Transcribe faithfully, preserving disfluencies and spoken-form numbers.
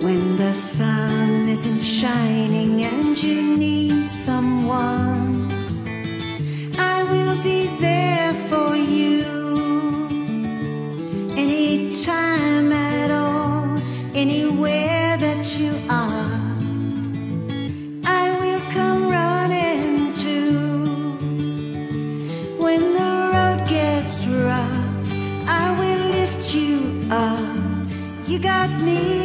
When the sun isn't shining and you need someone, I will be there for you. Anytime at all, anywhere that you are, I will come running to. When the road gets rough, I will lift you up. You got me.